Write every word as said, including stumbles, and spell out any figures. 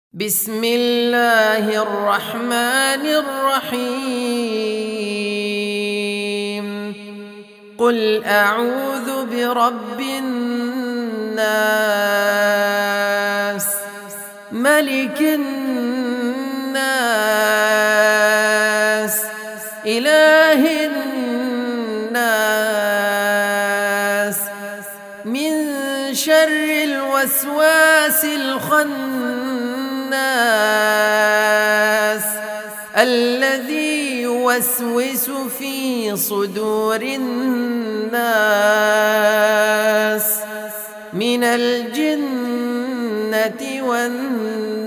بسم الله الرحمن الرحيم قل أعوذ برب الناس ملك الناس إله الناس من شر الوسواس الخناس الذي يوسوس في صدور الناس من الجنة والناس